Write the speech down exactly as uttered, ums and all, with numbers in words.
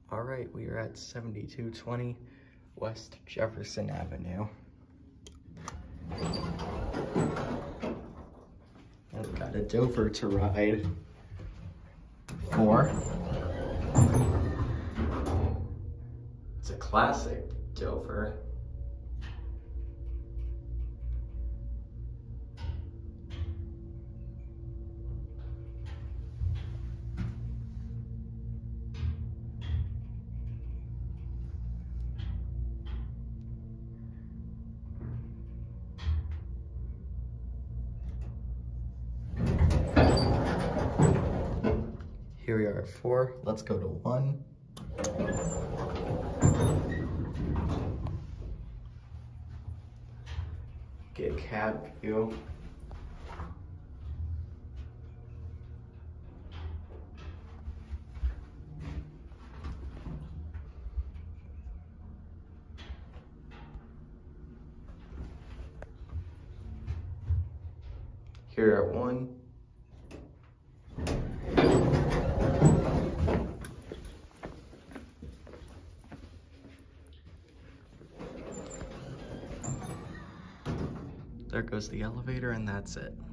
All right, we are at seventy-two twenty West Jefferson Avenue. I've got a Dover to ride for. It's a classic Dover. Here we are at four. Let's go to one. Get a cab view. Here at one. There goes the elevator, and that's it.